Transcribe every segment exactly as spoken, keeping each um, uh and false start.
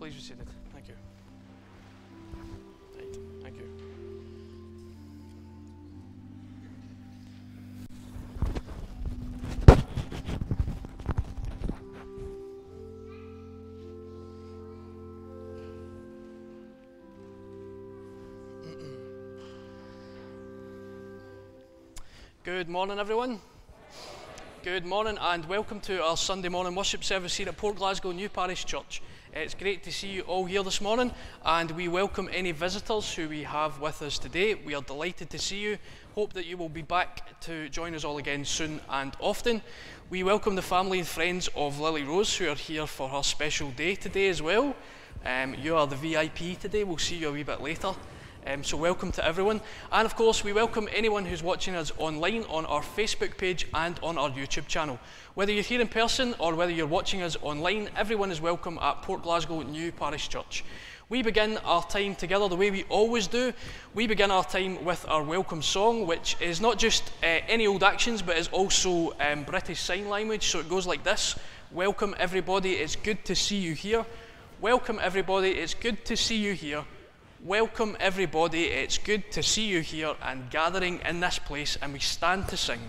please be seated. Thank you. Right, thank you. Good morning, everyone. Good morning and welcome to our Sunday morning worship service here at Port Glasgow New Parish Church. It's great to see you all here this morning, and we welcome any visitors who we have with us today. We are delighted to see you. Hope that you will be back to join us all again soon and often. We welcome the family and friends of Lily Rose who are here for her special day today as well. Um, you are the V I P today. We'll see you a wee bit later. Um, so welcome to everyone. And of course, we welcome anyone who's watching us online on our Facebook page and on our YouTube channel. Whether you're here in person or whether you're watching us online, everyone is welcome at Port Glasgow New Parish Church. We begin our time together the way we always do. We begin our time with our welcome song, which is not just uh, any old actions, but is also um, British Sign Language. So it goes like this. Welcome everybody, it's good to see you here. Welcome everybody, it's good to see you here. Welcome everybody, it's good to see you here and gathering in this place, and we stand to sing.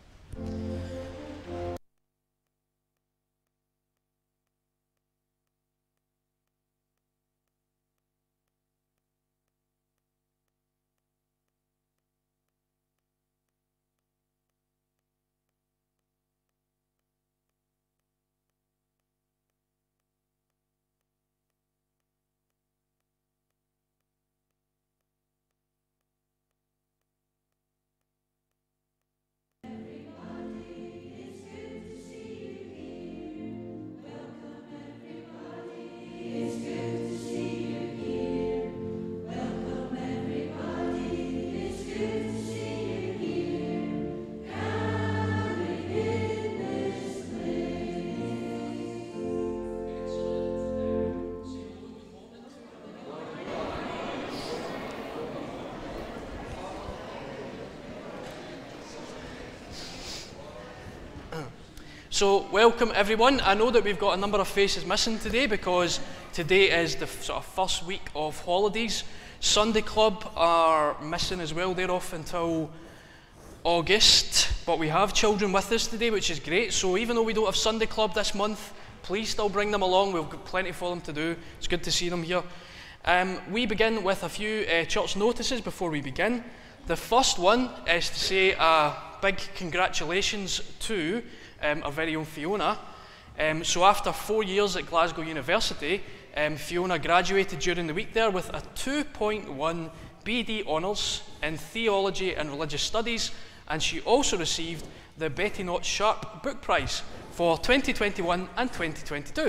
So welcome everyone. I know that we've got a number of faces missing today because today is the sort of first week of holidays. Sunday Club are missing as well. They're off until August, but we have children with us today, which is great. So even though we don't have Sunday Club this month, please still bring them along. We've got plenty for them to do. It's good to see them here. Um, we begin with a few uh, church notices before we begin. The first one is to say a big congratulations to Um, our very own Fiona. Um, so after four years at Glasgow University, um, Fiona graduated during the week there with a two point one B D Honours in Theology and Religious Studies, and she also received the Betty Knott Sharp Book Prize for twenty twenty-one and twenty twenty-two.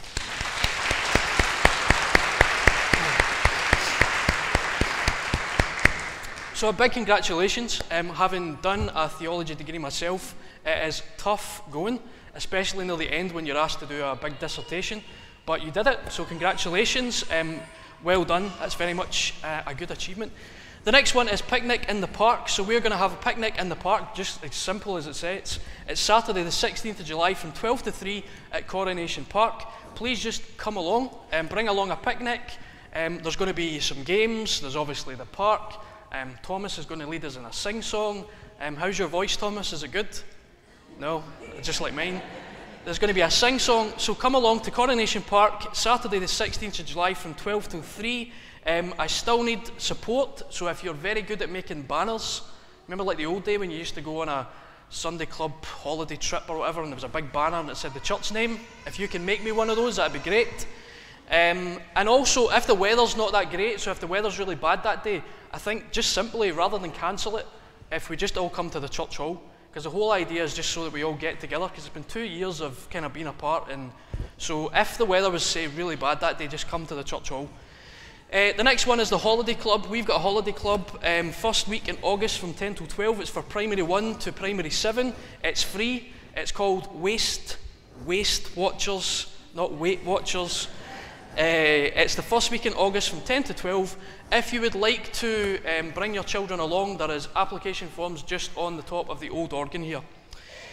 So a big congratulations. Um, having done a theology degree myself, it is tough going, especially near the end when you're asked to do a big dissertation, but you did it, so congratulations. Um, well done. That's very much uh, a good achievement. The next one is Picnic in the Park. So we're going to have a picnic in the park, just as simple as it says. It's Saturday the sixteenth of July from twelve to three at Coronation Park. Please just come along and bring along a picnic. Um, there's going to be some games. There's obviously the park. Um, Thomas is going to lead us in a sing-song. Um, how's your voice, Thomas? Is it good? No? Just like mine? There's going to be a sing-song, so come along to Coronation Park, Saturday the sixteenth of July from twelve till three. Um, I still need support, so if you're very good at making banners, remember like the old day when you used to go on a Sunday Club holiday trip or whatever, and there was a big banner and it said the church name? If you can make me one of those, that'd be great. Um, and also, if the weather's not that great, so if the weather's really bad that day, I think just simply, rather than cancel it, if we just all come to the church hall, because the whole idea is just so that we all get together, because it's been two years of kind of being apart, and so if the weather was, say, really bad that day, just come to the church hall. Uh, the next one is the Holiday Club. We've got a Holiday Club um, first week in August from ten till twelve. It's for primary one to primary seven. It's free. It's called Waste, Waste Watchers, not Weight Watchers. Uh, it's the first week in August from ten to twelve. If you would like to um, bring your children along, there is application forms just on the top of the old organ here.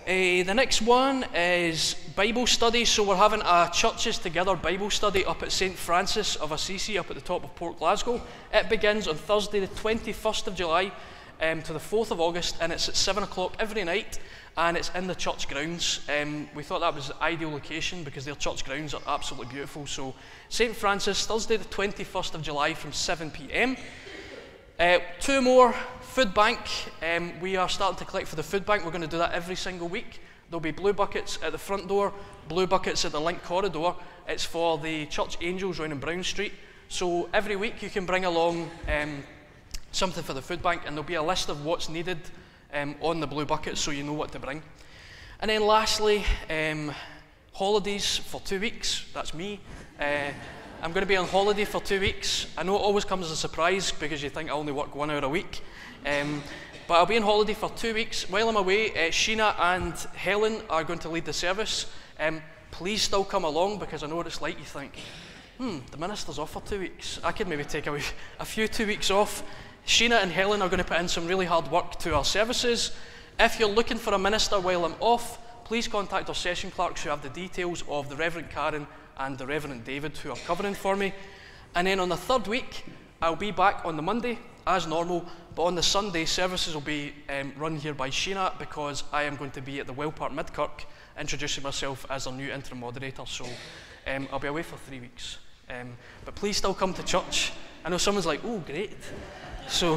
Uh, the next one is Bible study. So we're having a Churches Together Bible study up at Saint Francis of Assisi up at the top of Port Glasgow. It begins on Thursday the twenty-first of July um, to the fourth of August, and it's at seven o'clock every night, and it's in the church grounds. Um, we thought that was the ideal location because their church grounds are absolutely beautiful. So Saint Francis, Thursday the twenty-first of July from seven p m. Uh, two more, food bank. Um, we are starting to collect for the food bank. We're going to do that every single week. There'll be blue buckets at the front door, blue buckets at the link corridor. It's for the Church Angels round in Brown Street. So every week you can bring along um, something for the food bank, and there'll be a list of what's needed um, on the blue buckets so you know what to bring. And then lastly, um, holidays for two weeks. That's me. Uh, I'm going to be on holiday for two weeks. I know it always comes as a surprise because you think I only work one hour a week. Um, but I'll be on holiday for two weeks. While I'm away, uh, Sheena and Helen are going to lead the service. Um, please still come along because I know what it's like. You think, hmm, the minister's off for two weeks. I could maybe take a, wee, a few two weeks off. Sheena and Helen are going to put in some really hard work to our services. If you're looking for a minister while I'm off, please contact our session clerks who have the details of the Reverend Karen and the Reverend David who are covering for me. And then on the third week, I'll be back on the Monday as normal, but on the Sunday, services will be um, run here by Sheena because I am going to be at the Well Park Midkirk introducing myself as our new interim moderator. So um, I'll be away for three weeks. Um, but please still come to church. I know someone's like, oh, great. So,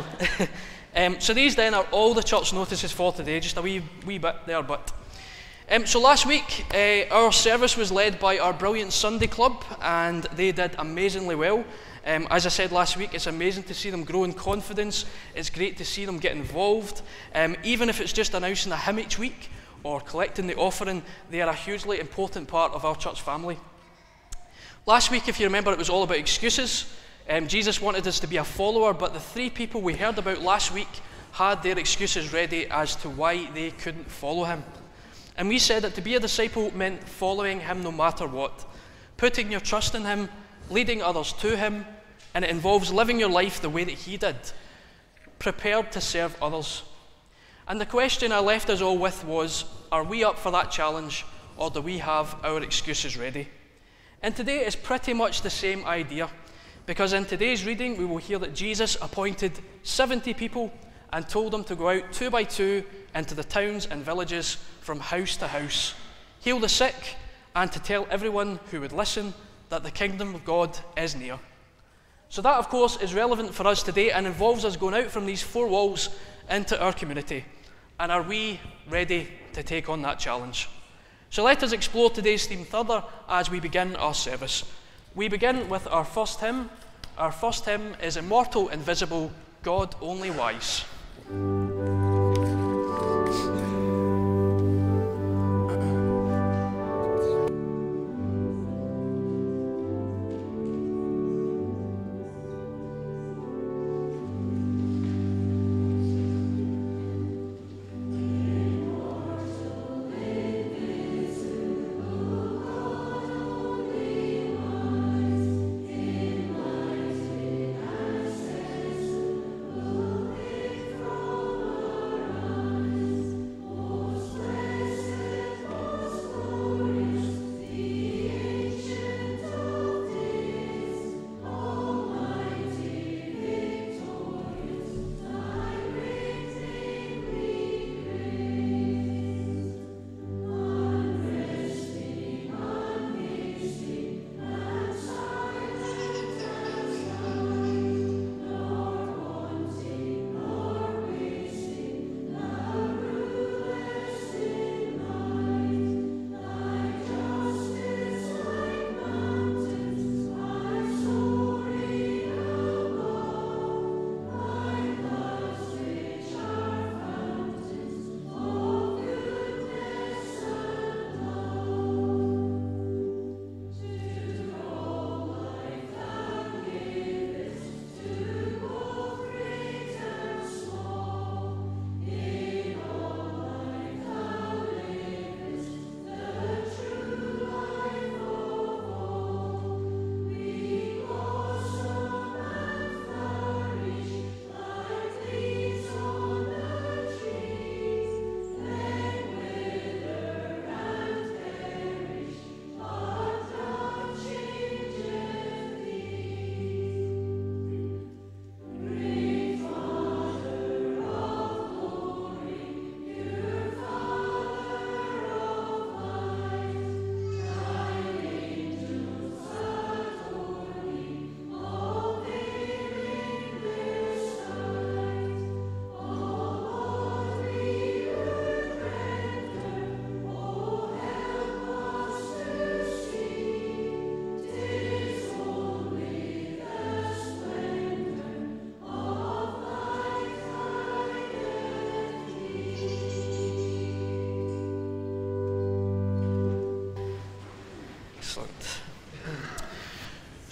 um, so these then are all the church notices for today, just a wee, wee bit there, but Um, so last week, uh, our service was led by our brilliant Sunday club, and they did amazingly well. Um, as I said last week, it's amazing to see them grow in confidence. It's great to see them get involved. Um, even if it's just announcing a hymn each week or collecting the offering, they are a hugely important part of our church family. Last week, if you remember, it was all about excuses. Um, Jesus wanted us to be a follower, but the three people we heard about last week had their excuses ready as to why they couldn't follow him. And we said that to be a disciple meant following him no matter what, putting your trust in him, leading others to him, and it involves living your life the way that he did, prepared to serve others. And the question I left us all with was, are we up for that challenge, or do we have our excuses ready? And today is pretty much the same idea, because in today's reading we will hear that Jesus appointed seventy people and told them to go out two by two into the towns and villages from house to house, heal the sick, and to tell everyone who would listen that the kingdom of God is near. So that, of course, is relevant for us today and involves us going out from these four walls into our community. And are we ready to take on that challenge? So let us explore today's theme further as we begin our service. We begin with our first hymn. Our first hymn is Immortal, Invisible, God Only Wise.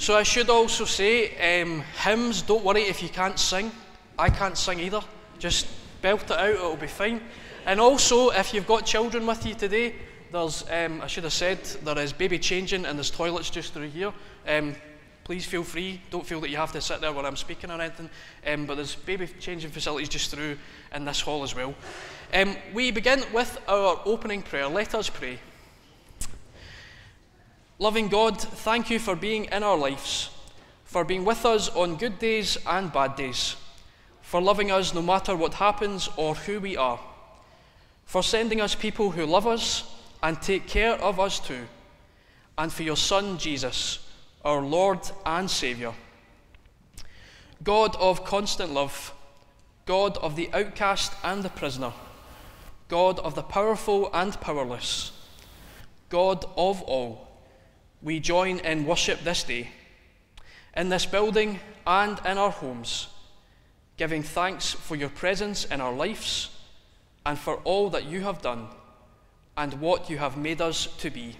So I should also say, um, hymns, don't worry if you can't sing. I can't sing either. Just belt it out, it'll be fine. And also, if you've got children with you today, there's, um, I should have said, there is baby changing and there's toilets just through here. Um, please feel free, don't feel that you have to sit there when I'm speaking or anything, um, but there's baby changing facilities just through in this hall as well. Um, we begin with our opening prayer. Let us pray. Loving God, thank you for being in our lives, for being with us on good days and bad days, for loving us no matter what happens or who we are, for sending us people who love us and take care of us too, and for your Son, Jesus, our Lord and Saviour. God of constant love, God of the outcast and the prisoner, God of the powerful and powerless, God of all, we join in worship this day, in this building and in our homes, giving thanks for your presence in our lives and for all that you have done and what you have made us to be.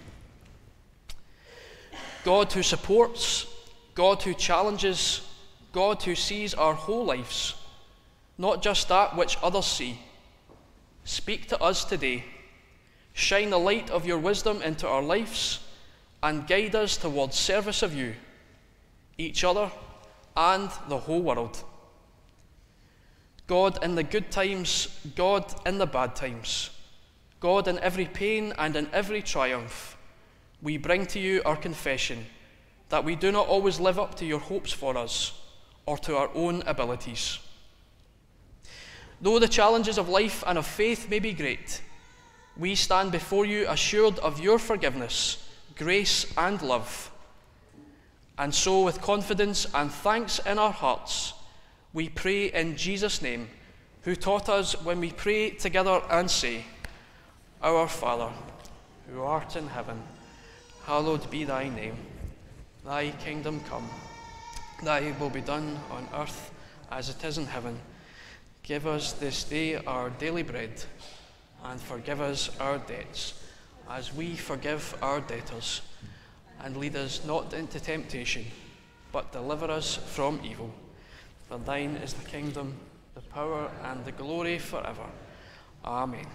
God who supports, God who challenges, God who sees our whole lives, not just that which others see. Speak to us today. Shine the light of your wisdom into our lives and guide us towards service of you, each other, and the whole world. God in the good times, God in the bad times, God in every pain and in every triumph, we bring to you our confession that we do not always live up to your hopes for us or to our own abilities. Though the challenges of life and of faith may be great, we stand before you assured of your forgiveness, grace and love. And so with confidence and thanks in our hearts, we pray in Jesus' name, who taught us when we pray together and say, Our Father, who art in heaven, hallowed be thy name. Thy kingdom come, thy will be done on earth as it is in heaven. Give us this day our daily bread, and forgive us our debts, as we forgive our debtors. And lead us not into temptation, but deliver us from evil. For thine is the kingdom, the power, and the glory forever. Amen.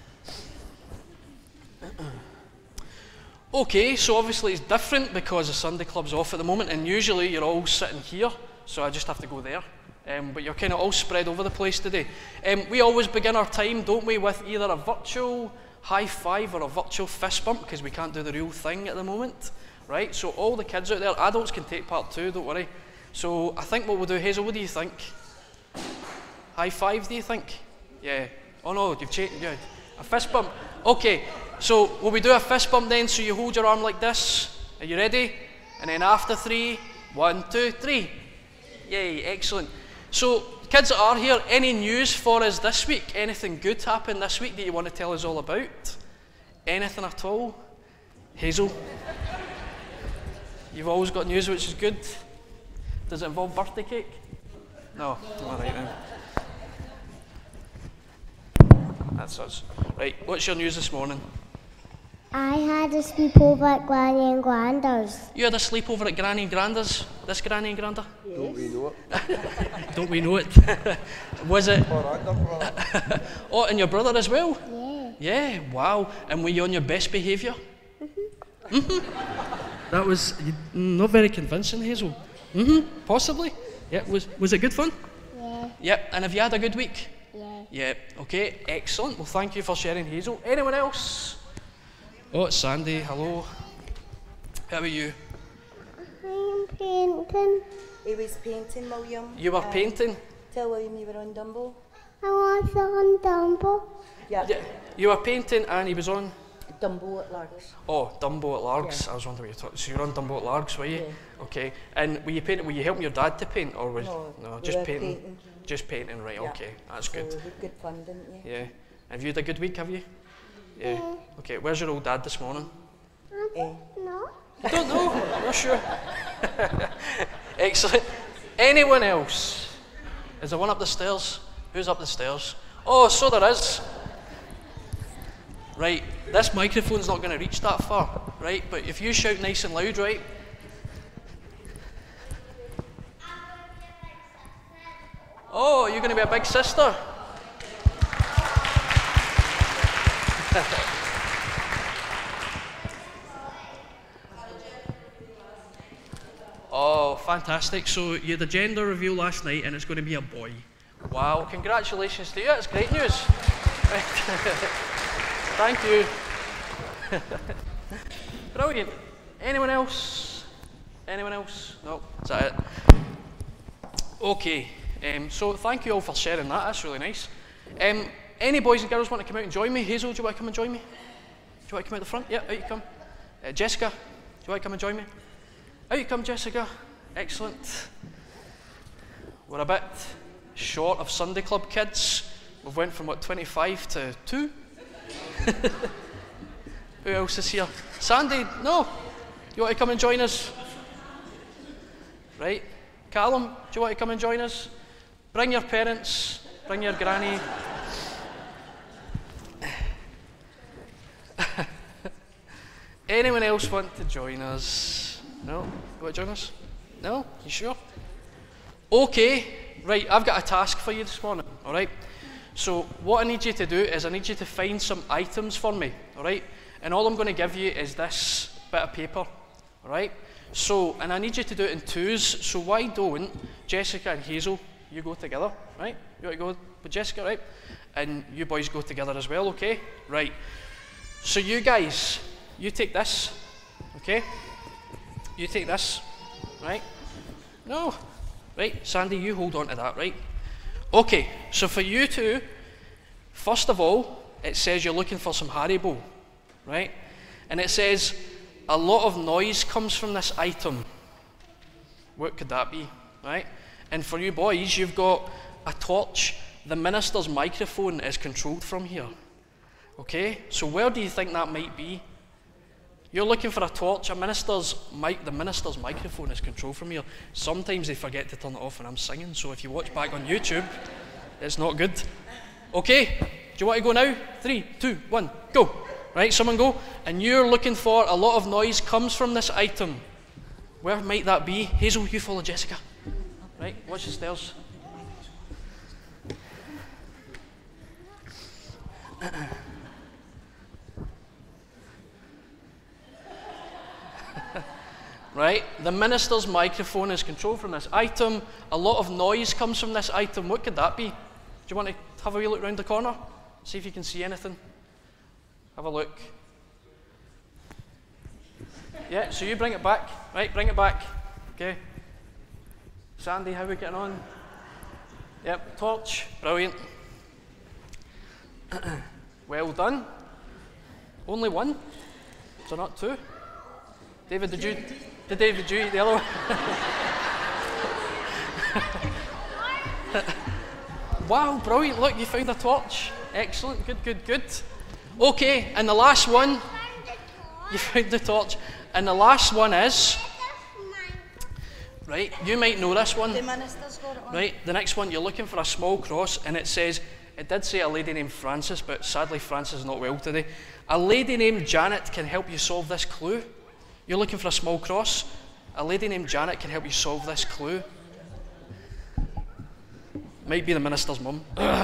Okay, so obviously it's different because the Sunday Club's off at the moment, and usually you're all sitting here, so I just have to go there. Um, but you're kind of all spread over the place today. Um, we always begin our time, don't we, with either a virtual high five or a virtual fist bump, because we can't do the real thing at the moment, right? So all the kids out there, adults can take part too, don't worry. So I think what we'll do, Hazel, what do you think? High five, do you think? Yeah. Oh no, you've changed. Yeah. A fist bump. Okay. So will we do a fist bump then? So you hold your arm like this. Are you ready? And then after three, one, two, three. Yay, excellent. So kids that are here, any news for us this week? Anything good happened this week that you want to tell us all about? Anything at all? Hazel? You've always got news, which is good. Does it involve birthday cake? No. All right then. That's us. Right, what's your news this morning? I had a sleepover at Granny and Granda's. You had a sleepover at Granny and Granda's? This Granny and Granda? Yes. Don't we know it? Don't we know it? Was it? Oh, and your brother as well? Yeah. Yeah, wow. And were you on your best behaviour? Mm-hmm. Mm-hmm. That was not very convincing, Hazel. Mm-hmm, possibly. Yeah, was, was it good fun? Yeah. Yep, and have you had a good week? Yeah. Yeah, okay, excellent. Well, thank you for sharing, Hazel. Anyone else? Oh, it's Sandy, hello. How about you? I'm painting. He was painting, William. You were Um, painting? Tell William you were on Dumbo. I was on Dumbo. Yeah. Yeah, you were painting and he was on? Dumbo at Largs. Oh, Dumbo at Largs. Yeah. I was wondering what you talking. So you were on Dumbo at Largs, were you? Yeah. Okay. And were you painting? Were you helping your dad to paint, or was No, we just were painting? painting. Just painting, right? Yeah. Okay, that's So good. we had good fun, didn't you? Yeah. Have you had a good week? Have you? Yeah. Yeah. Okay. Where's your old dad this morning? I Eh. don't know. I don't know. I'm not sure. Excellent. Anyone else? Is there one up the stairs? Who's up the stairs? Oh, so there is. Right, this microphone's not going to reach that far, right? But if you shout nice and loud, right? Oh, you're going to be a big sister. Oh, fantastic. So you had a gender reveal last night and it's going to be a boy. Wow, congratulations to you. That's great news. Thank you. Brilliant. Anyone else? Anyone else? No, is that it? Okay, um, so thank you all for sharing that. That's really nice. Um, any boys and girls want to come out and join me? Hazel, do you want to come and join me? Do you want to come out the front? Yeah, out you come. Uh, Jessica, do you want to come and join me? Out you come, Jessica. Excellent. We're a bit short of Sunday Club kids. We've went from, what, twenty-five to two? Who else is here? Sandy, no? You want to come and join us? Right. Callum, do you want to come and join us? Bring your parents, bring your granny. Anyone else want to join us? No? You want to join us? No? You sure? Okay, right, I've got a task for you this morning, alright? So what I need you to do is I need you to find some items for me, alright? And all I'm going to give you is this bit of paper, alright? So, and I need you to do it in twos, so why don't Jessica and Hazel, you go together, right? You want to go with Jessica, right? And you boys go together as well, okay? Right. So you guys, you take this, okay? You take this, right? No. Right, Sandy, you hold on to that, right? Okay, so for you two, first of all, it says you're looking for some Haribo, right? And it says, a lot of noise comes from this item. What could that be, right? And for you boys, you've got a torch. The minister's microphone is controlled from here, okay? So where do you think that might be? You're looking for a torch, a minister's mic, the minister's microphone is controlled from here. Sometimes they forget to turn it off when I'm singing, so if you watch back on YouTube, it's not good. Okay, do you want to go now? Three, two, one, go. Right, someone go. And you're looking for a lot of noise comes from this item. Where might that be? Hazel, you follow Jessica. Right, watch the stairs. Right, the minister's microphone is controlled from this item. A lot of noise comes from this item. What could that be? Do you want to have a wee look round the corner? See if you can see anything. Have a look. Yeah, so you bring it back. Right, bring it back. Okay. Sandy, how are we getting on? Yep, torch. Brilliant. Well done. Only one? So not two? David, did you... Did David, did you eat the other one? Wow, brilliant. Look, you found a torch. Excellent. Good, good, good. Okay, and the last one... You found the torch. And the last one is... Right, you might know this one. The minister's got it on. Right, the next one, you're looking for a small cross, and it says... It did say a lady named Frances, but sadly Frances is not well today. A lady named Janet can help you solve this clue. You're looking for a small cross. A lady named Janet can help you solve this clue. Might be the minister's mum.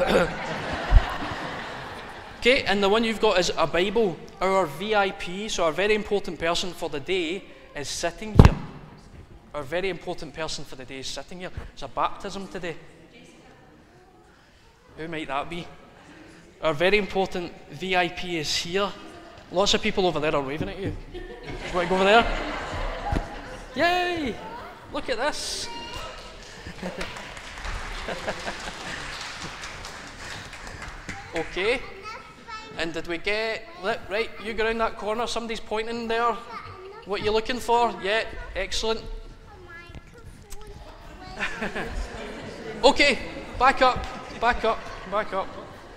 Okay, and the one you've got is a Bible. Our V I P, so our very important person for the day, is sitting here. Our very important person for the day is sitting here. It's a baptism today. Who might that be? Our very important V I P is here. Lots of people over there are waving at you. Do you want to go over there? Yay! Look at this. Okay. And did we get... Right, you go around that corner. Somebody's pointing there. What you looking for? Yeah, excellent. Okay, back up. Back up. Back up.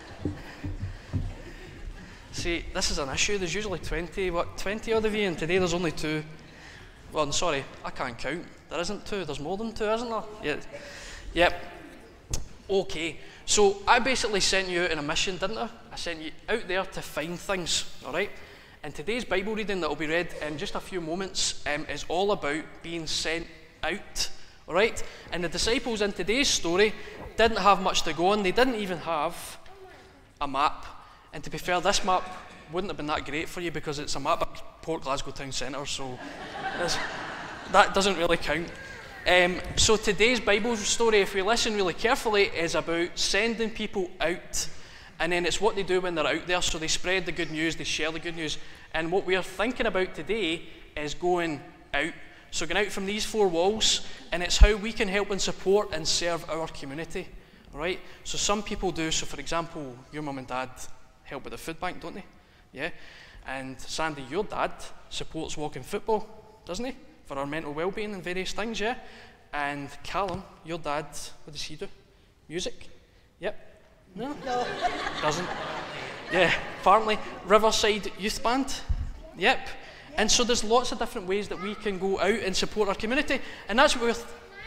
See, this is an issue. There's usually twenty, what, twenty odd of you, and today there's only two. Well, I'm sorry, I can't count. There isn't two, there's more than two, isn't there? Yeah. Yep. Okay, so I basically sent you out on a mission, didn't I? I sent you out there to find things, all right? And today's Bible reading that will be read in just a few moments um, is all about being sent out, All right? And the disciples in today's story didn't have much to go on. They didn't even have a map. And to be fair, this map wouldn't have been that great for you because it's a map of Port Glasgow town centre, so that doesn't really count. Um, so today's Bible story, if we listen really carefully, is about sending people out. And then it's what they do when they're out there. So they spread the good news, they share the good news. And what we are thinking about today is going out. So going out from these four walls, and it's how we can help and support and serve our community. All right? So some people do. So for example, your mum and dad help with the food bank, don't they? Yeah. And Sandy, your dad supports Walking Football, doesn't he? For our mental well-being and various things, yeah? And Callum, your dad, what does he do? Music? Yep. No? No. Doesn't. Yeah. Farnley, Riverside Youth Band? Yep. And so there's lots of different ways that we can go out and support our community. And that's what we're... Th-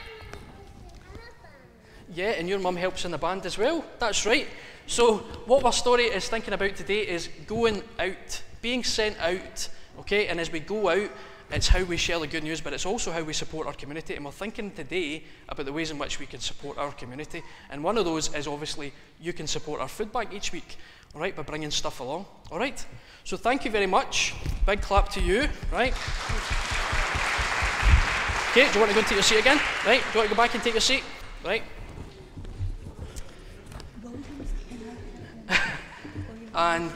yeah, and your mum helps in the band as well. That's right. So what our story is thinking about today is going out, being sent out, okay? And as we go out, it's how we share the good news, but it's also how we support our community. And we're thinking today about the ways in which we can support our community. And one of those is obviously you can support our food bank each week, all right, by bringing stuff along, all right? So thank you very much. Big clap to you, right? Okay, do you want to go and take your seat again? Right, do you want to go back and take your seat? Right. And...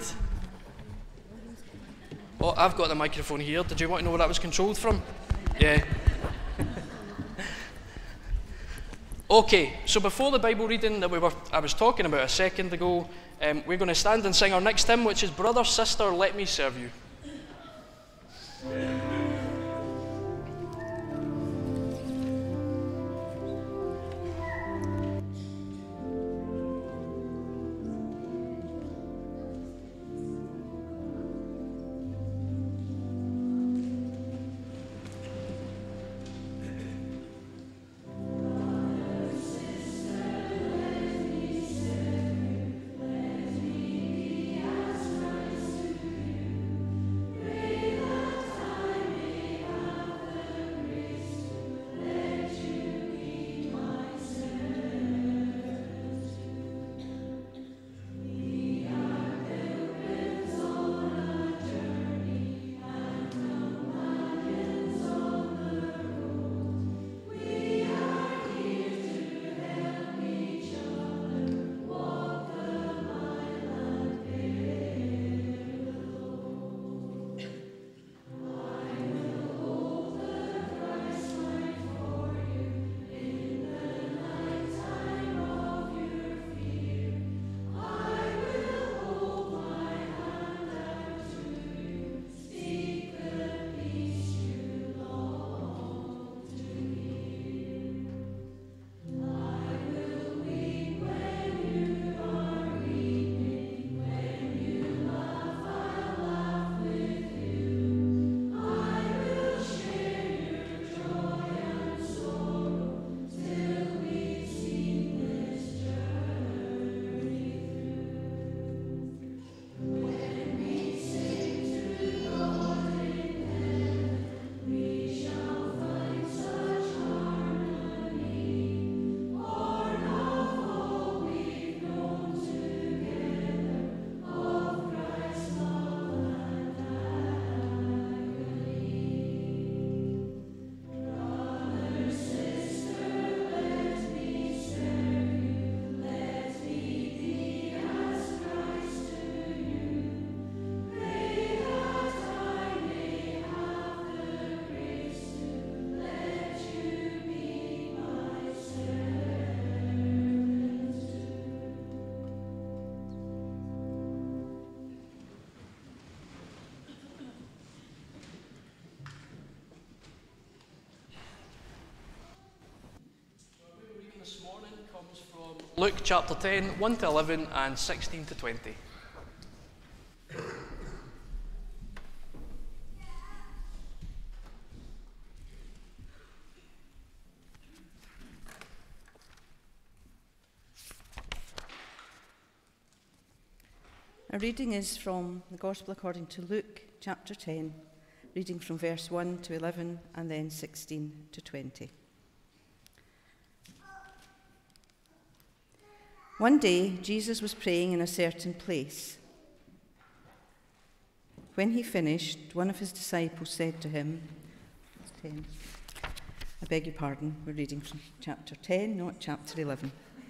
Oh, I've got the microphone here. Did you want to know where that was controlled from? Yeah. Okay, so before the Bible reading that we were, I was talking about a second ago, um, we're going to stand and sing our next hymn, which is Brother, Sister, Let Me Serve You. Luke chapter ten, one to eleven and sixteen to twenty. A reading is from the Gospel according to Luke chapter ten, reading from verse one to eleven and then sixteen to twenty. One day, Jesus was praying in a certain place. When he finished, one of his disciples said to him, ten, I beg your pardon, we're reading from chapter ten, not chapter eleven.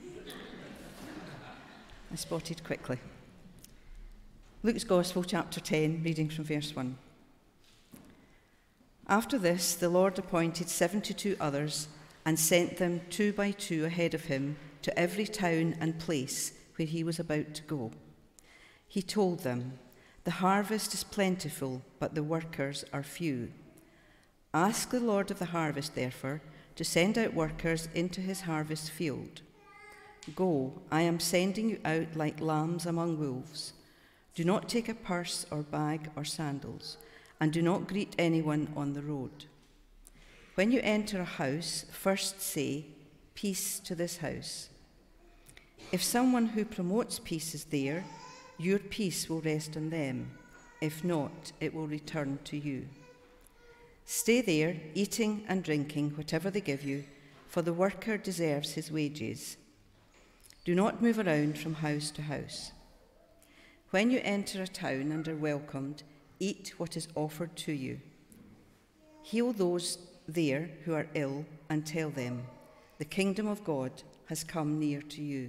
I spotted quickly. Luke's Gospel, chapter ten, reading from verse one. After this, the Lord appointed seventy-two others and sent them two by two ahead of him to every town and place where he was about to go. He told them, the harvest is plentiful, but the workers are few. Ask the Lord of the harvest, therefore, to send out workers into his harvest field. Go, I am sending you out like lambs among wolves. Do not take a purse or bag or sandals, and do not greet anyone on the road. When you enter a house, first say, peace to this house. If someone who promotes peace is there, your peace will rest on them. If not, it will return to you. Stay there, eating and drinking whatever they give you, for the worker deserves his wages. Do not move around from house to house. When you enter a town and are welcomed, eat what is offered to you. Heal those there who are ill and tell them, the kingdom of God has come near to you.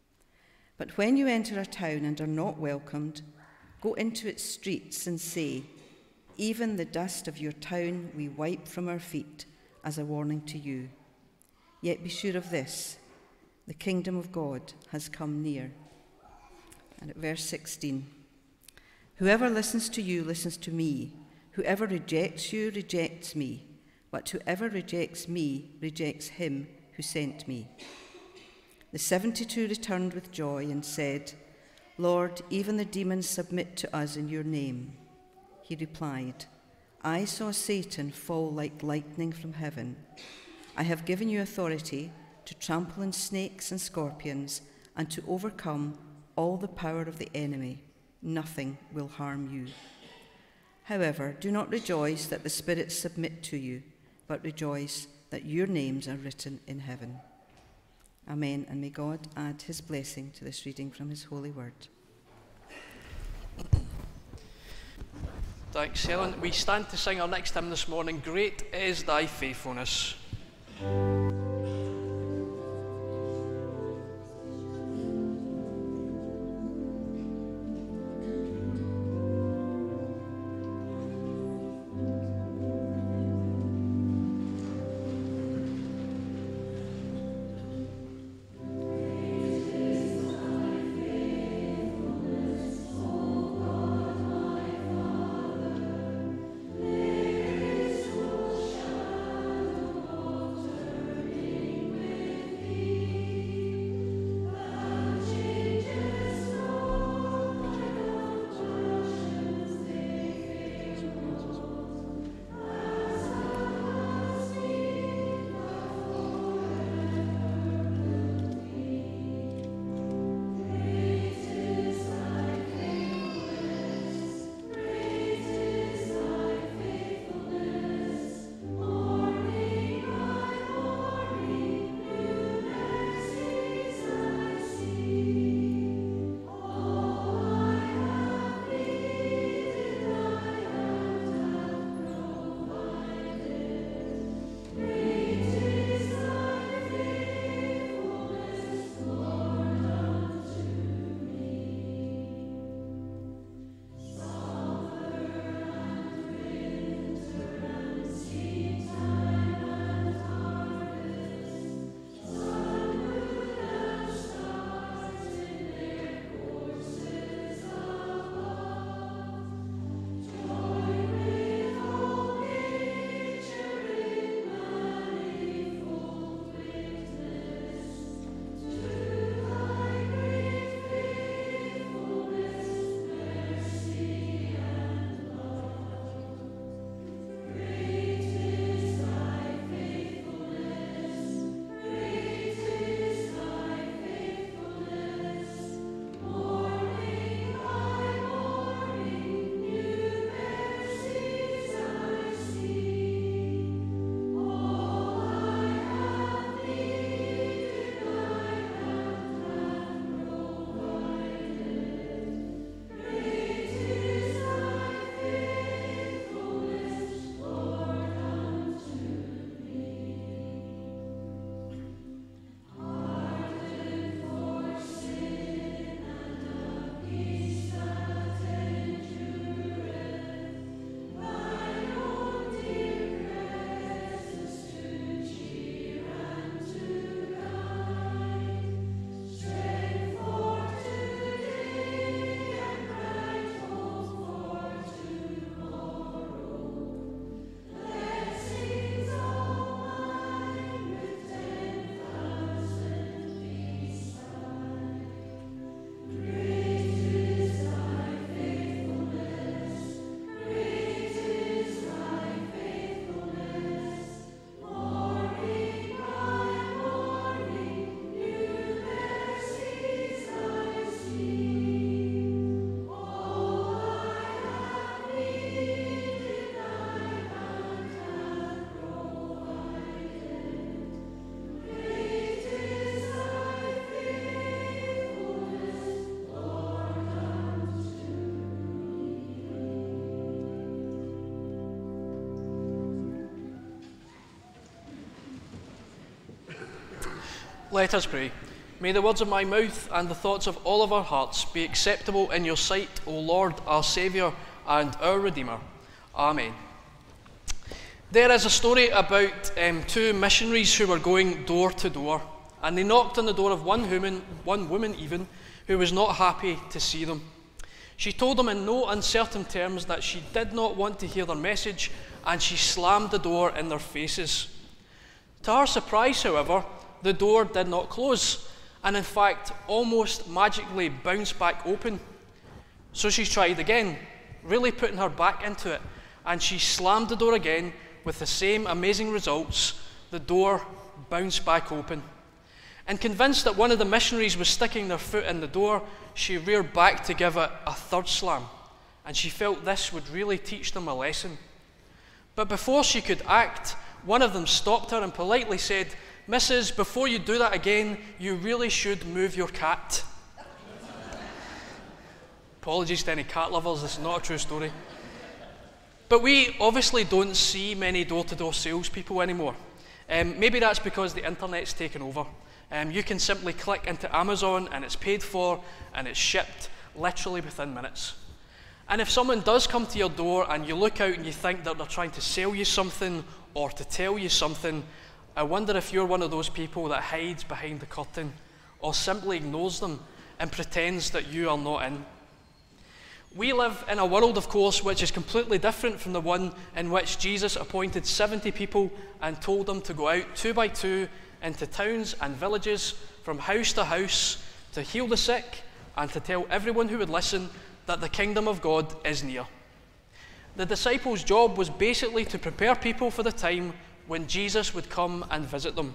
But when you enter a town and are not welcomed, go into its streets and say, even the dust of your town we wipe from our feet as a warning to you. Yet be sure of this, the kingdom of God has come near. And at verse sixteen, whoever listens to you listens to me. Whoever rejects you rejects me. But whoever rejects me rejects him who sent me. The seventy-two returned with joy and said, Lord, even the demons submit to us in your name. He replied, I saw Satan fall like lightning from heaven. I have given you authority to trample on snakes and scorpions and to overcome all the power of the enemy. Nothing will harm you. However, do not rejoice that the spirits submit to you, but rejoice that your names are written in heaven. Amen, and may God add his blessing to this reading from his holy word. Thanks, Helen. We stand to sing our next hymn this morning, Great is Thy Faithfulness. Let us pray. May the words of my mouth and the thoughts of all of our hearts be acceptable in your sight, O Lord, our Saviour and our Redeemer. Amen. There is a story about um, two missionaries who were going door to door, and they knocked on the door of one woman, one woman even, who was not happy to see them. She told them in no uncertain terms that she did not want to hear their message, and she slammed the door in their faces. To her surprise, however, the door did not close, and in fact almost magically bounced back open. So she tried again, really putting her back into it, and she slammed the door again with the same amazing results. The door bounced back open. And convinced that one of the missionaries was sticking their foot in the door, she reared back to give it a third slam, and she felt this would really teach them a lesson. But before she could act, one of them stopped her and politely said, "Missus, before you do that again, you really should move your cat." Apologies to any cat lovers, this is not a true story. But we obviously don't see many door-to-door salespeople anymore. Um, maybe that's because the internet's taken over. Um, you can simply click into Amazon and it's paid for and it's shipped literally within minutes. And if someone does come to your door and you look out and you think that they're trying to sell you something or to tell you something, I wonder if you're one of those people that hides behind the curtain or simply ignores them and pretends that you are not in. We live in a world, of course, which is completely different from the one in which Jesus appointed seventy people and told them to go out two by two into towns and villages, from house to house, to heal the sick and to tell everyone who would listen that the kingdom of God is near. The disciples' job was basically to prepare people for the time when Jesus would come and visit them.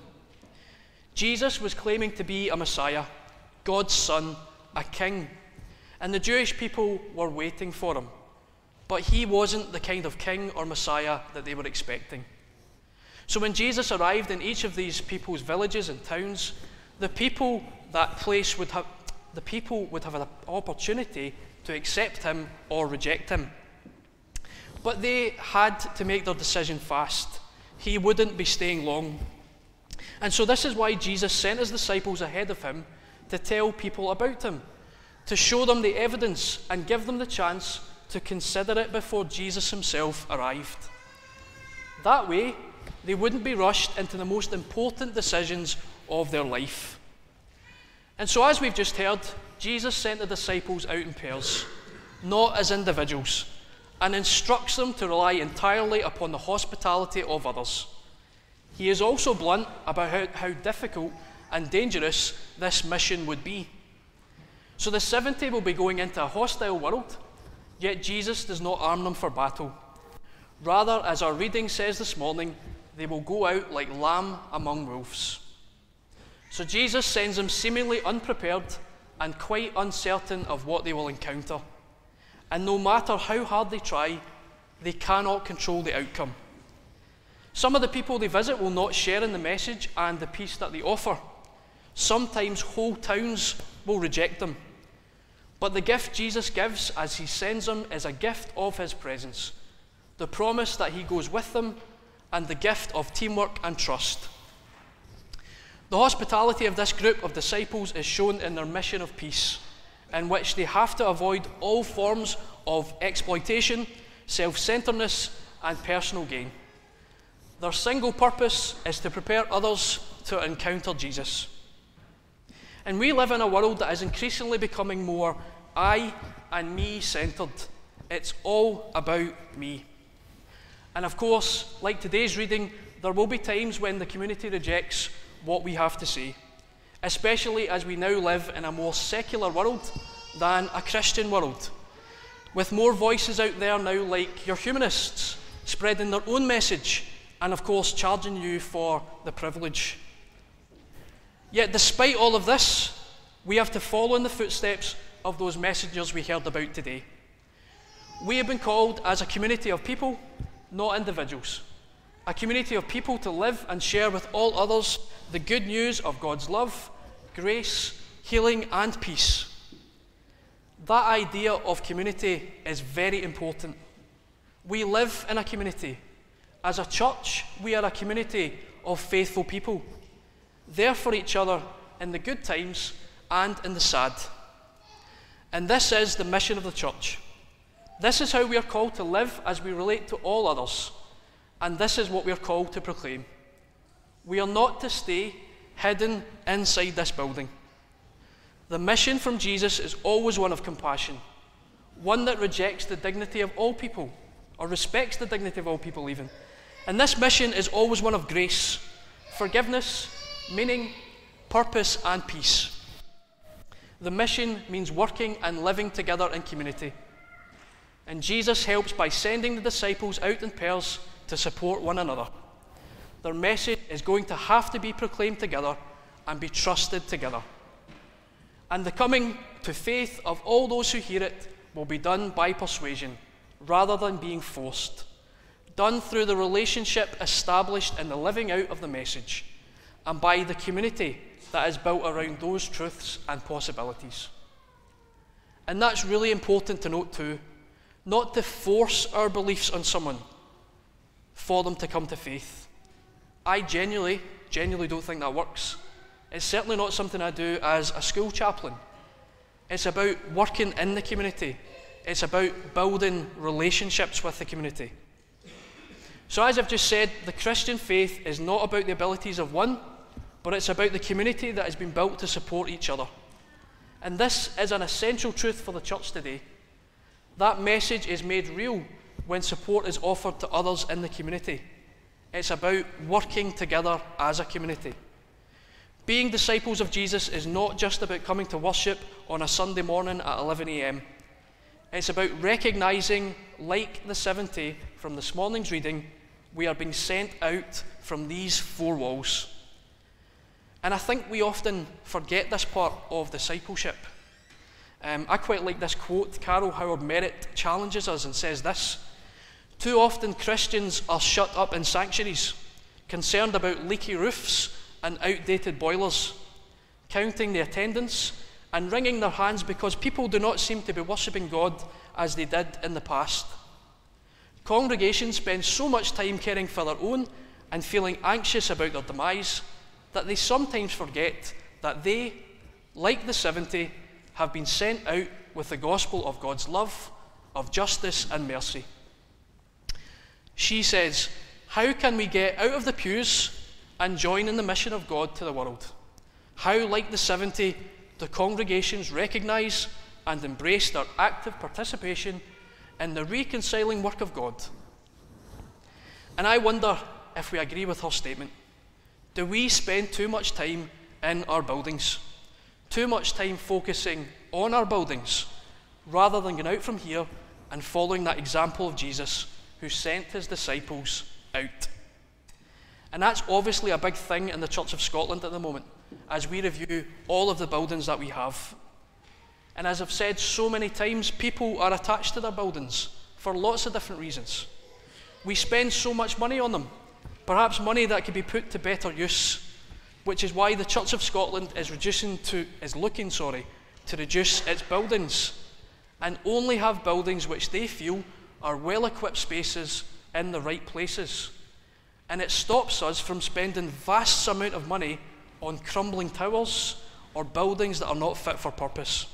Jesus was claiming to be a Messiah, God's Son, a king, and the Jewish people were waiting for him. But he wasn't the kind of king or Messiah that they were expecting. So when Jesus arrived in each of these people's villages and towns, the people that place would have the people would have an opportunity to accept him or reject him. But they had to make their decision fast. He wouldn't be staying long. And so this is why Jesus sent his disciples ahead of him to tell people about him, to show them the evidence and give them the chance to consider it before Jesus himself arrived. That way, they wouldn't be rushed into the most important decisions of their life. And so, as we've just heard, Jesus sent the disciples out in pairs, not as individuals, and instructs them to rely entirely upon the hospitality of others. He is also blunt about how, how difficult and dangerous this mission would be. So the seventy will be going into a hostile world, yet Jesus does not arm them for battle. Rather, as our reading says this morning, they will go out like lamb among wolves. So Jesus sends them seemingly unprepared and quite uncertain of what they will encounter. And no matter how hard they try, they cannot control the outcome. Some of the people they visit will not share in the message and the peace that they offer. Sometimes whole towns will reject them. But the gift Jesus gives as he sends them is a gift of his presence, the promise that he goes with them, and the gift of teamwork and trust. The hospitality of this group of disciples is shown in their mission of peace, in which they have to avoid all forms of exploitation, self-centeredness, and personal gain. Their single purpose is to prepare others to encounter Jesus. And we live in a world that is increasingly becoming more I and me centered. It's all about me. And of course, like today's reading, there will be times when the community rejects what we have to say, especially as we now live in a more secular world than a Christian world, with more voices out there now like your humanists, spreading their own message and of course charging you for the privilege. Yet despite all of this, we have to follow in the footsteps of those messengers we heard about today. We have been called as a community of people, not individuals. A community of people to live and share with all others the good news of God's love, grace, healing, and peace. That idea of community is very important. We live in a community. As a church, we are a community of faithful people. there for each other in the good times and in the sad. And this is the mission of the church. This is how we are called to live as we relate to all others. And this is what we are called to proclaim. We are not to stay hidden inside this building. The mission from Jesus is always one of compassion, one that rejects the dignity of all people, or respects the dignity of all people even. And this mission is always one of grace, forgiveness, meaning, purpose, and peace. The mission means working and living together in community. And Jesus helps by sending the disciples out in pairs to support one another. Their message is going to have to be proclaimed together and be trusted together. And the coming to faith of all those who hear it will be done by persuasion rather than being forced, done through the relationship established in the living out of the message, and by the community that is built around those truths and possibilities. And that's really important to note too, not to force our beliefs on someone for them to come to faith. I genuinely, genuinely don't think that works. It's certainly not something I do as a school chaplain. It's about working in the community. It's about building relationships with the community. So as I've just said, the Christian faith is not about the abilities of one, but it's about the community that has been built to support each other. And this is an essential truth for the church today. That message is made real when support is offered to others in the community. It's about working together as a community. Being disciples of Jesus is not just about coming to worship on a Sunday morning at eleven a m. It's about recognising, like the seventy from this morning's reading, we are being sent out from these four walls. And I think we often forget this part of discipleship. Um, I quite like this quote. Carol Howard Merritt challenges us and says this: "Too often Christians are shut up in sanctuaries, concerned about leaky roofs and outdated boilers, counting the attendance and wringing their hands because people do not seem to be worshipping God as they did in the past. Congregations spend so much time caring for their own and feeling anxious about their demise that they sometimes forget that they, like the seventy, have been sent out with the gospel of God's love, of justice and mercy." She says, how can we get out of the pews and join in the mission of God to the world? How, like the seventy, do congregations recognise and embrace their active participation in the reconciling work of God? And I wonder if we agree with her statement. Do we spend too much time in our buildings? Too much time focusing on our buildings rather than going out from here and following that example of Jesus who sent his disciples out? And that's obviously a big thing in the Church of Scotland at the moment as we review all of the buildings that we have. And as I've said so many times, people are attached to their buildings for lots of different reasons. We spend so much money on them, perhaps money that could be put to better use, which is why the Church of Scotland is reducing to is looking sorry to reduce its buildings and only have buildings which they feel are well-equipped spaces in the right places. And it stops us from spending vast amount of money on crumbling towers or buildings that are not fit for purpose.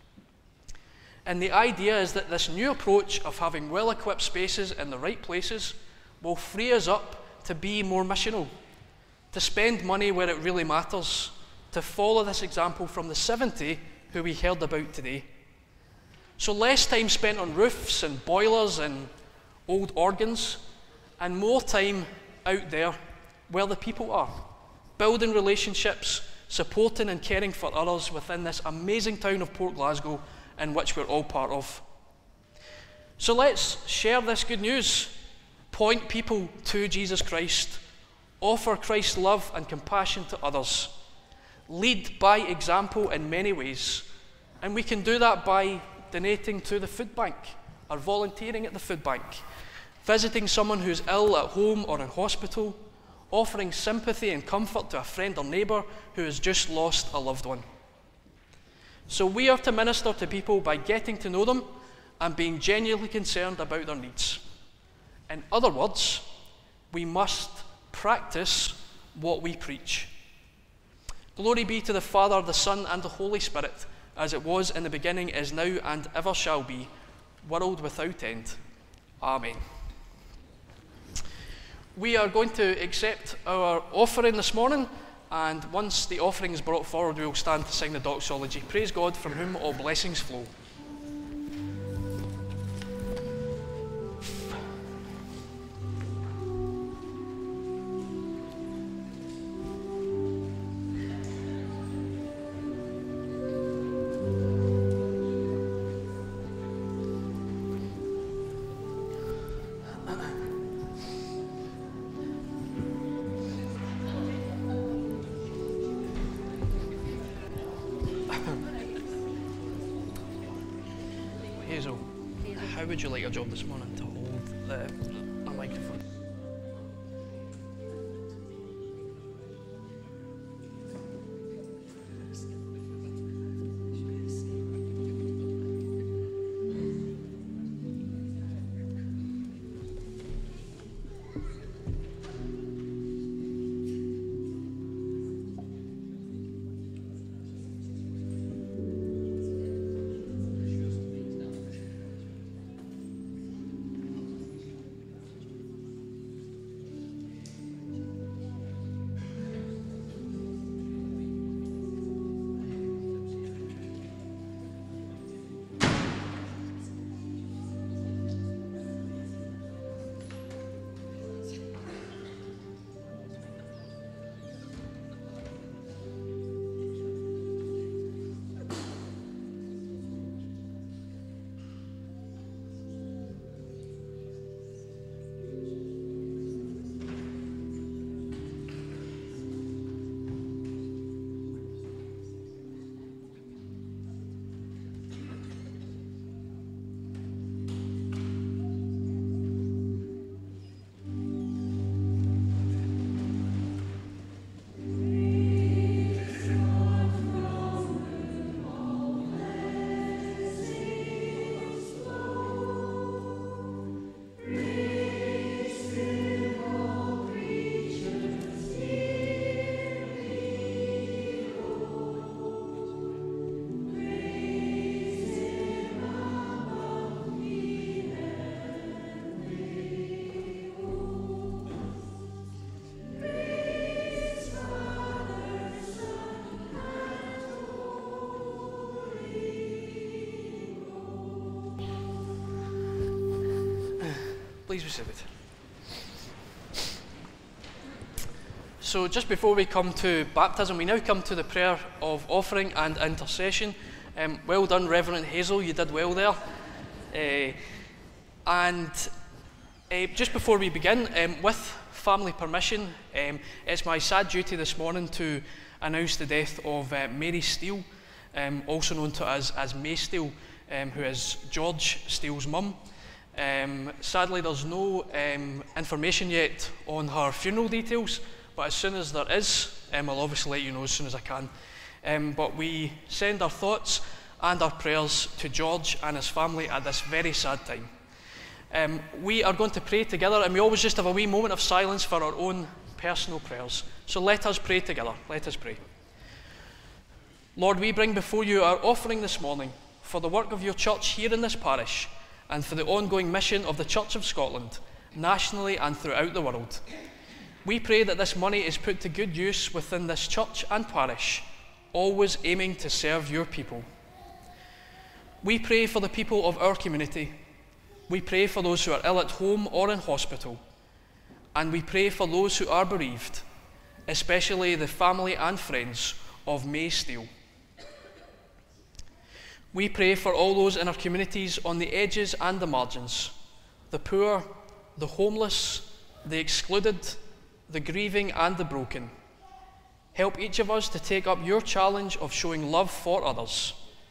And the idea is that this new approach of having well-equipped spaces in the right places will free us up to be more missional, to spend money where it really matters, to follow this example from the seventy who we heard about today. So less time spent on roofs and boilers and old organs, and more time out there where the people are, building relationships, supporting and caring for others within this amazing town of Port Glasgow in which we're all part of. So let's share this good news, point people to Jesus Christ, offer Christ's love and compassion to others, lead by example in many ways, and we can do that by donating to the food bank or volunteering at the food bank, visiting someone who's ill at home or in hospital, offering sympathy and comfort to a friend or neighbour who has just lost a loved one. So we are to minister to people by getting to know them and being genuinely concerned about their needs. In other words, we must practice what we preach. Glory be to the Father, the Son, and the Holy Spirit, as it was in the beginning, is now, and ever shall be, world without end. Amen. We are going to accept our offering this morning, and once the offering is brought forward, we will stand to sing the doxology. Praise God, from whom all blessings flow. Hazel, how would you like your job this morning to hold the a microphone? Please be seated. So just before we come to baptism, we now come to the prayer of offering and intercession. Um, well done, Reverend Hazel, you did well there. Uh, and uh, just before we begin, um, with family permission, um, it's my sad duty this morning to announce the death of uh, Mary Steele, um, also known to us as May Steele, um, who is George Steele's mum. Um, sadly, there's no um, information yet on her funeral details, but as soon as there is, um, I'll obviously let you know as soon as I can. Um, but we send our thoughts and our prayers to George and his family at this very sad time. Um, we are going to pray together, and we always just have a wee moment of silence for our own personal prayers. So let us pray together. Let us pray. Lord, we bring before you our offering this morning for the work of your church here in this parish, and for the ongoing mission of the Church of Scotland, nationally and throughout the world. We pray that this money is put to good use within this church and parish, always aiming to serve your people. We pray for the people of our community. We pray for those who are ill at home or in hospital. And we pray for those who are bereaved, especially the family and friends of May Steele. We pray for all those in our communities on the edges and the margins, the poor, the homeless, the excluded, the grieving and the broken. Help each of us to take up your challenge of showing love for others.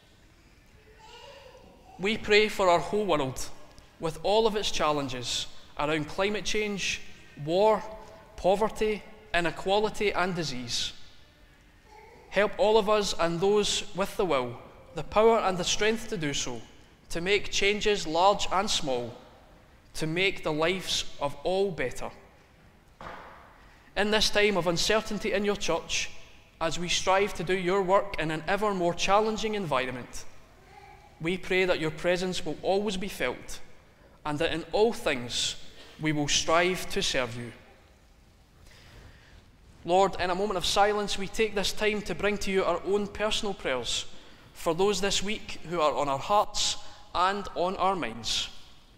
We pray for our whole world, with all of its challenges around climate change, war, poverty, inequality and disease. Help all of us and those with the will, the power and the strength to do so, to make changes large and small, to make the lives of all better. In this time of uncertainty in your church, as we strive to do your work in an ever more challenging environment. We pray that your presence will always be felt, and that in all things we will strive to serve you. Lord, in a moment of silence, we take this time to bring to you our own personal prayers for those this week who are on our hearts and on our minds.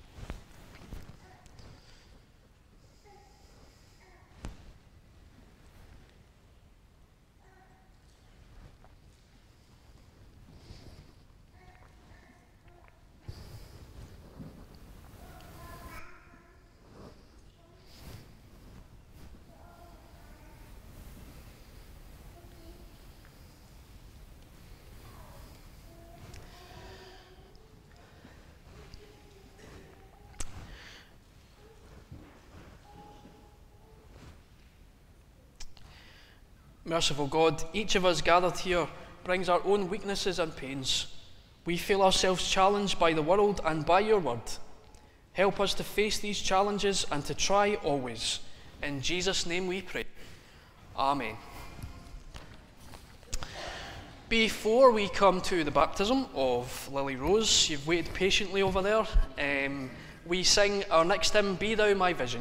Merciful God, each of us gathered here brings our own weaknesses and pains. We feel ourselves challenged by the world and by your word. Help us to face these challenges and to try always. In Jesus' name we pray. Amen. Before we come to the baptism of Lily Rose, you've waited patiently over there, um, we sing our next hymn, Be Thou My Vision.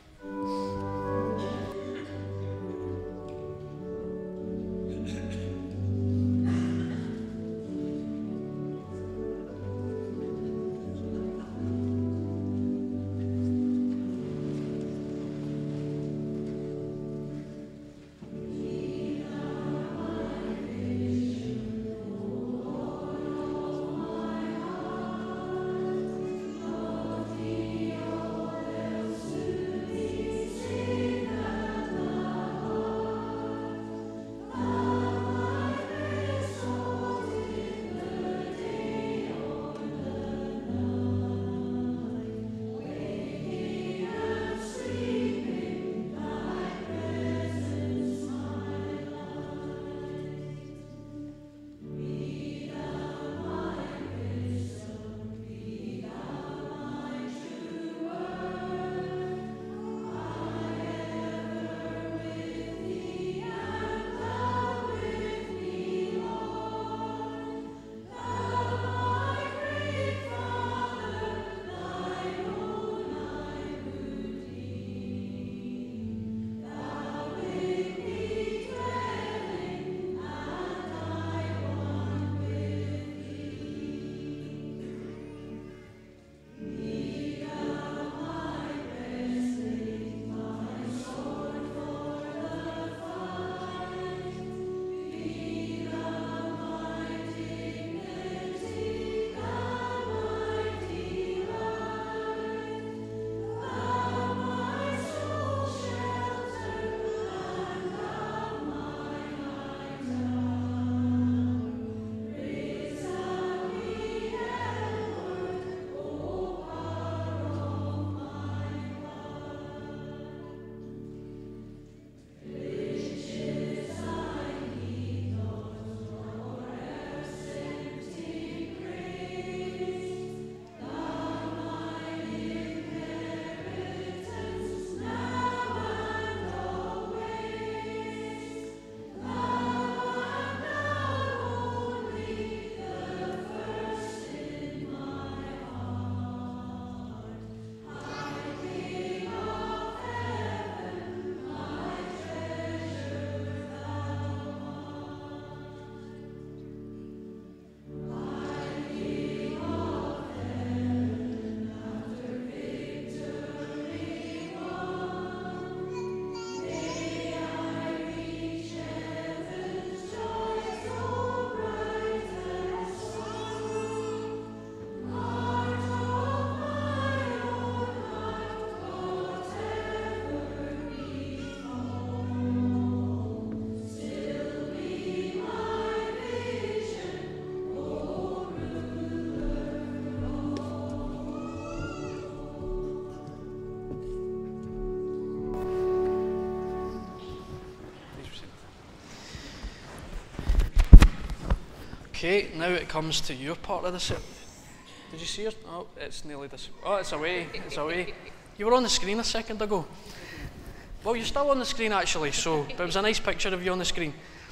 Okay, now it comes to your part of the set. Did you see it? Oh, it's nearly this. Oh, it's away. It's away. You were on the screen a second ago. Well, you're still on the screen actually, so but it was a nice picture of you on the screen.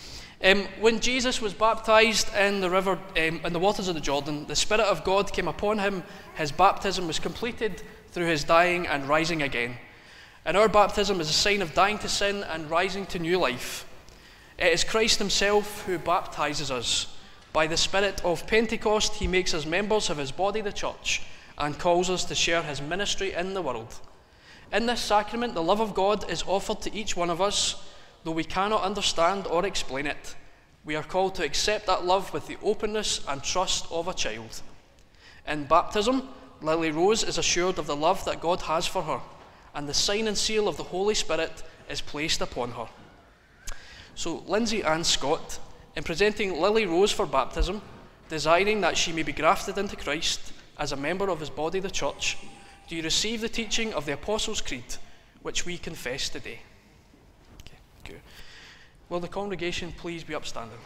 Um, when Jesus was baptized in the river, um, in the waters of the Jordan, the Spirit of God came upon him. His baptism was completed through his dying and rising again. And our baptism is a sign of dying to sin and rising to new life. It is Christ himself who baptizes us. By the Spirit of Pentecost, he makes us members of his body, the church, and calls us to share his ministry in the world. In this sacrament, the love of God is offered to each one of us. Though we cannot understand or explain it, we are called to accept that love with the openness and trust of a child. In baptism, Lily Rose is assured of the love that God has for her, and the sign and seal of the Holy Spirit is placed upon her. So Lindsay Ann Scott, in presenting Lily Rose for baptism, desiring that she may be grafted into Christ as a member of his body, the church, do you receive the teaching of the Apostles' Creed, which we confess today? Okay. Will the congregation please be upstanding?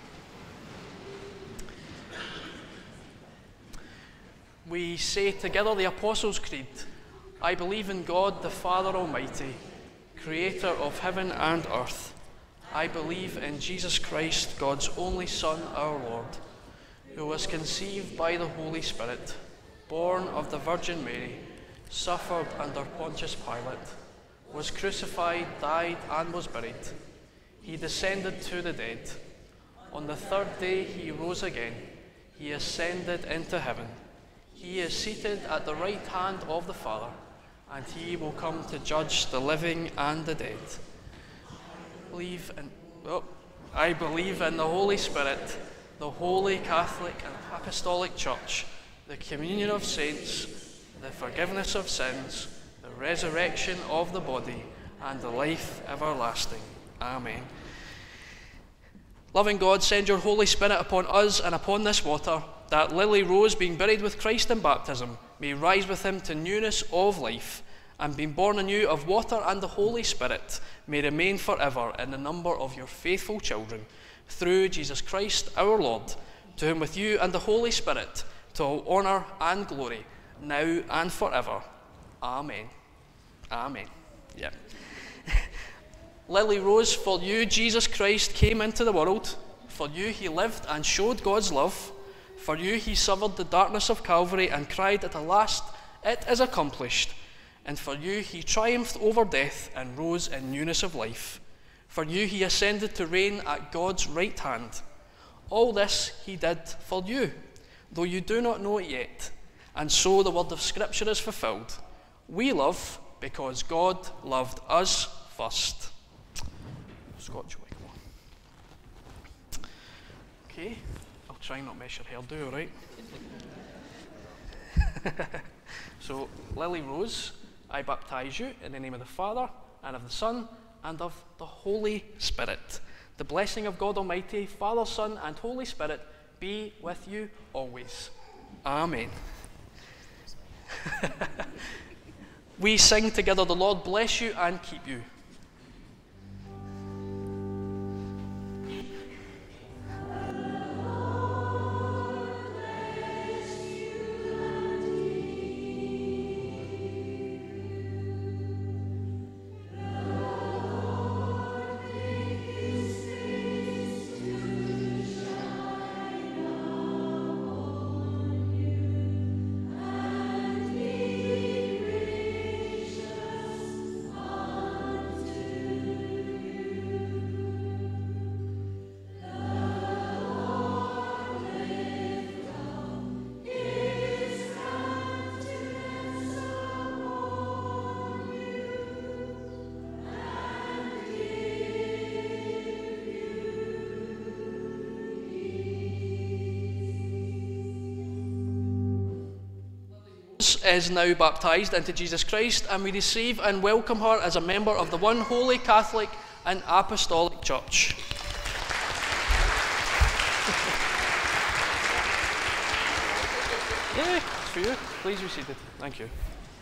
We say together the Apostles' Creed. I believe in God the Father Almighty, creator of heaven and earth. I believe in Jesus Christ, God's only Son, our Lord, who was conceived by the Holy Spirit, born of the Virgin Mary, suffered under Pontius Pilate, was crucified, died, and was buried. He descended to the dead. On the third day he rose again. He ascended into heaven. He is seated at the right hand of the Father, and he will come to judge the living and the dead. Believe in, oh, I believe in the Holy Spirit, the Holy Catholic and Apostolic Church, the communion of saints, the forgiveness of sins, the resurrection of the body, and the life everlasting. Amen. Loving God, send your Holy Spirit upon us and upon this water, that Lily Rose, being buried with Christ in baptism, may rise with him to newness of life, and being born anew of water and the Holy Spirit, may remain forever in the number of your faithful children, through Jesus Christ our Lord, to whom with you and the Holy Spirit, to all honour and glory, now and forever. Amen. Amen. Yeah. Lily Rose, for you Jesus Christ came into the world. For you he lived and showed God's love. For you he suffered the darkness of Calvary and cried at the last, it is accomplished. And for you he triumphed over death and rose in newness of life. For you he ascended to reign at God's right hand. All this he did for you, though you do not know it yet. And so the word of Scripture is fulfilled. We love because God loved us first. Scotch white one. Okay, I'll try not mess your hairdo, all right? So, Lily Rose, I baptize you in the name of the Father, and of the Son, and of the Holy Spirit. The blessing of God Almighty, Father, Son, and Holy Spirit be with you always. Amen. We sing together, the Lord bless you and keep you. Is now baptized into Jesus Christ, and we receive and welcome her as a member of the one holy Catholic and Apostolic Church. Yeah, it's for you. Please be seated. Thank you.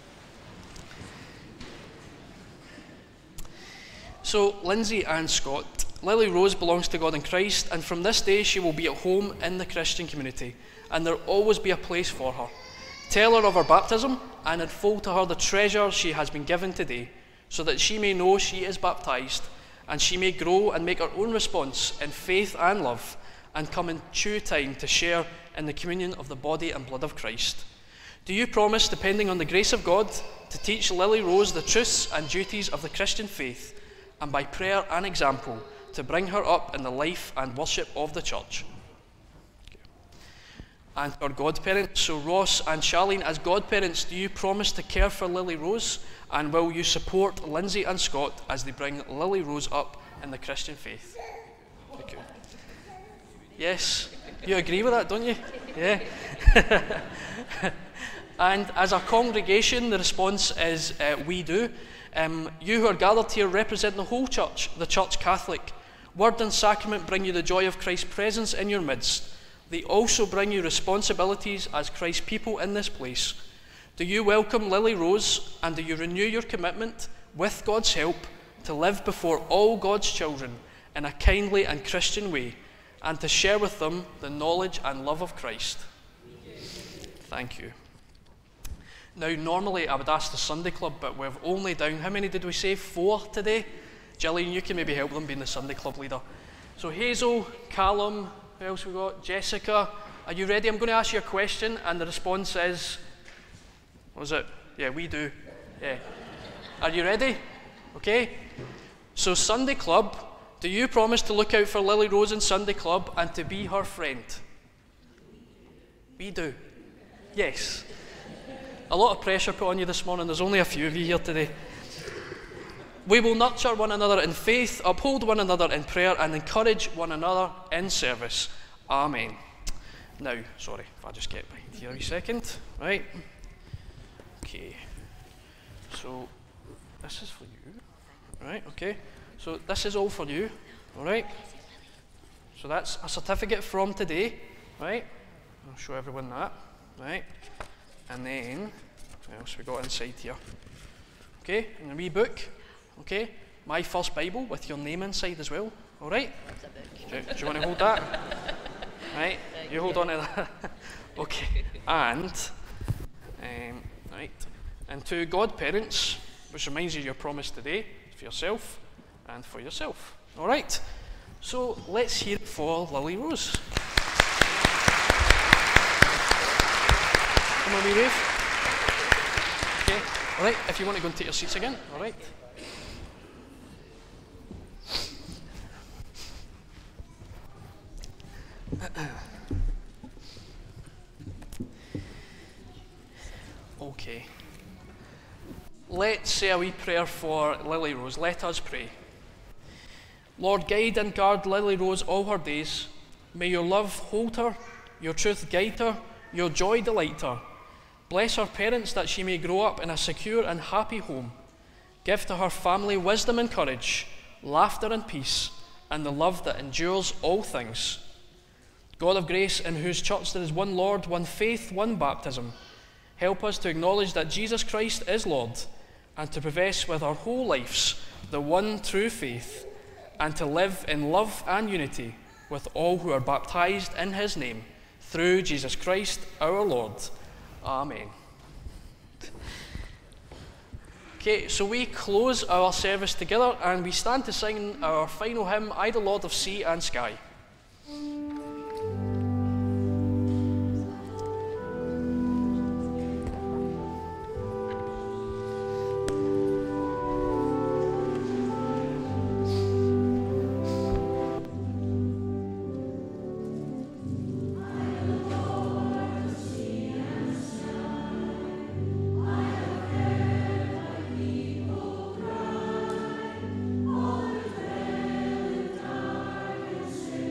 So, Lindsay Ann Scott, Lily Rose belongs to God in Christ, and from this day she will be at home in the Christian community, and there will always be a place for her. Tell her of her baptism and unfold to her the treasure she has been given today, so that she may know she is baptized and she may grow and make her own response in faith and love, and come in due time to share in the communion of the body and blood of Christ. Do you promise, depending on the grace of God, to teach Lily Rose the truths and duties of the Christian faith, and by prayer and example, to bring her up in the life and worship of the church? And our godparents, so Ross and Charlene, as godparents, do you promise to care for Lily Rose, and will you support Lindsay and Scott as they bring Lily Rose up in the Christian faith? Thank you. Yes, you agree with that, don't you? Yeah. And as a congregation, the response is uh, we do. Um, you who are gathered here represent the whole church, the Church Catholic. Word and sacrament bring you the joy of Christ's presence in your midst. They also bring you responsibilities as Christ's people in this place. Do you welcome Lily Rose, and do you renew your commitment, with God's help, to live before all God's children in a kindly and Christian way, and to share with them the knowledge and love of Christ? Thank you. Now, normally I would ask the Sunday Club, but we've only down, how many did we say? Four today? Gillian, you can maybe help them being the Sunday Club leader. So Hazel, Callum, who else we got? Jessica, are you ready? I'm going to ask you a question, and the response is, what was it? Yeah, we do. Yeah. Are you ready? Okay. So Sunday Club, do you promise to look out for Lily Rose in Sunday Club and to be her friend? We do. Yes. A lot of pressure put on you this morning. There's only a few of you here today. We will nurture one another in faith, uphold one another in prayer, and encourage one another in service. Amen. Now, sorry, if I just get behind here a wee second. Right. Okay. So, this is for you. Right, okay. So, this is all for you. All right. So, that's a certificate from today. Right. I'll show everyone that. Right. And then, what else we got inside here? Okay, and a wee book. Okay, my first Bible with your name inside as well. All right? Do, do you want to hold that? Right, you hold on to that. Okay, and um, right, and to godparents, which reminds you of your promise today for yourself and for yourself. All right. So let's hear it for Lily Rose. Come on, wee Rave. Okay, all right, if you want to go and take your seats again, all right. Okay. Let's say a wee prayer for Lily Rose. Let us pray. Lord, guide and guard Lily Rose all her days. May your love hold her, your truth guide her, your joy delight her. Bless her parents that she may grow up in a secure and happy home. Give to her family wisdom and courage, laughter and peace, and the love that endures all things. God of grace, in whose church there is one Lord, one faith, one baptism, help us to acknowledge that Jesus Christ is Lord, and to profess with our whole lives the one true faith, and to live in love and unity with all who are baptized in his name, through Jesus Christ our Lord. Amen. Okay, so we close our service together and we stand to sing our final hymn, I the Lord of Sea and Sky. Say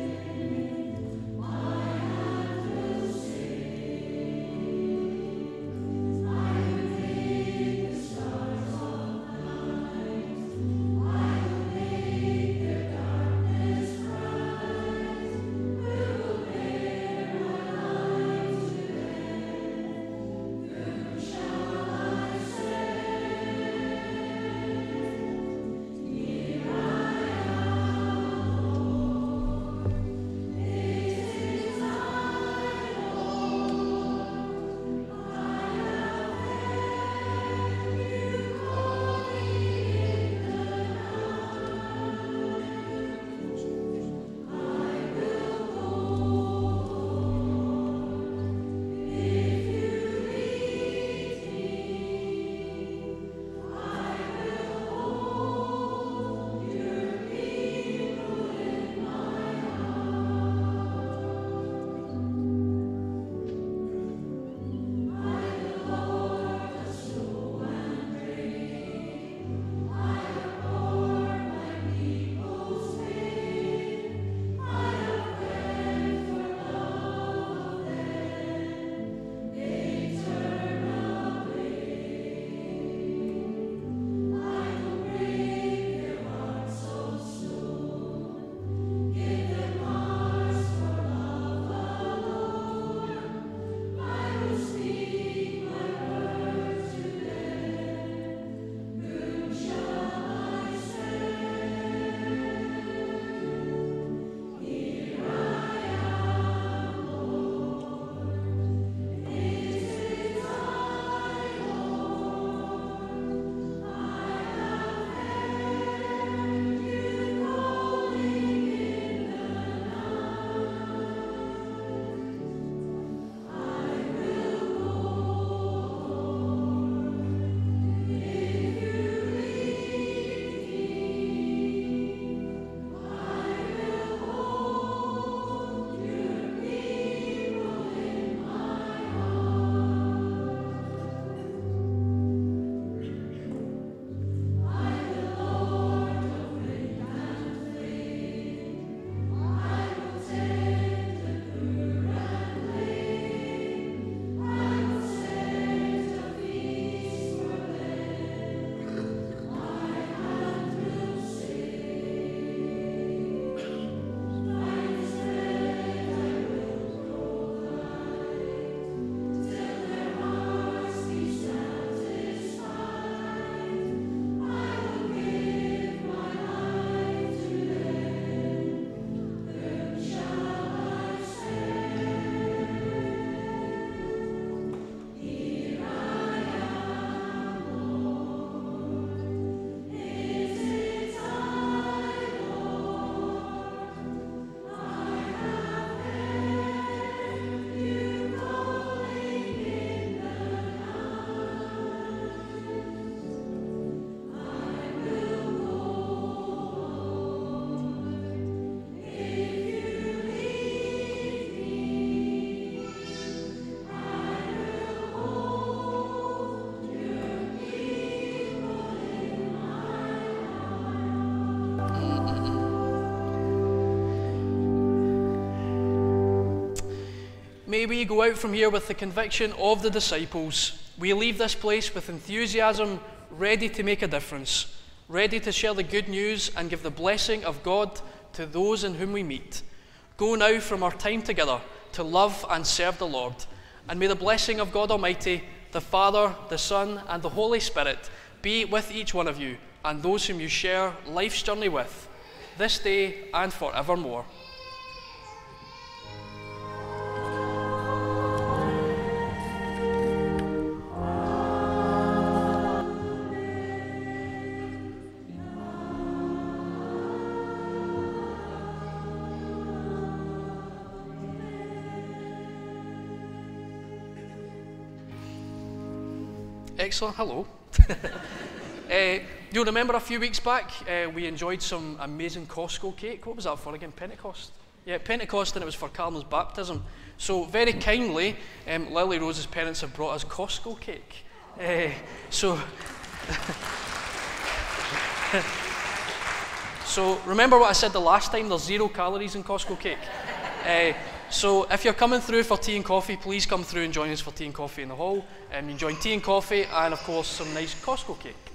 may we go out from here with the conviction of the disciples. We leave this place with enthusiasm, ready to make a difference, ready to share the good news and give the blessing of God to those in whom we meet. Go now from our time together to love and serve the Lord. And may the blessing of God Almighty, the Father, the Son, and the Holy Spirit be with each one of you and those whom you share life's journey with, this day and forevermore. Excellent, hello. uh, you'll remember a few weeks back uh, we enjoyed some amazing Costco cake. What was that for again? Pentecost? Yeah, Pentecost, and it was for Carmen's baptism. So very kindly, um, Lily Rose's parents have brought us Costco cake. Uh, so, so remember what I said the last time, there's zero calories in Costco cake. Uh, So if you're coming through for tea and coffee, please come through and join us for tea and coffee in the hall. Um, you can join tea and coffee and, of course, some nice Costco cake.